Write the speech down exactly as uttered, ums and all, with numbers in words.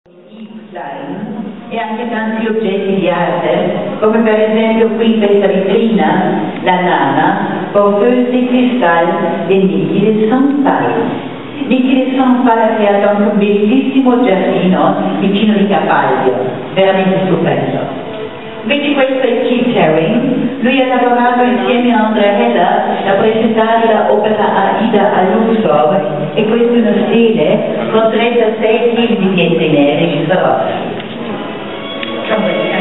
E anche tanti oggetti di arte, come per esempio qui in questa vetrina, la nana, porteuse di cristallo di Niki de Saint-Pal. Niki de Saint-Pal ha creato anche un bellissimo giardino vicino di Capalbio, veramente stupendo. Invece questo è Keith Haring, lui ha lavorato insieme a Andrea Heller a presentare l'opera Aida a Luxor, e questo è uno stile con trentasei chili di pietre nere in Swarovski.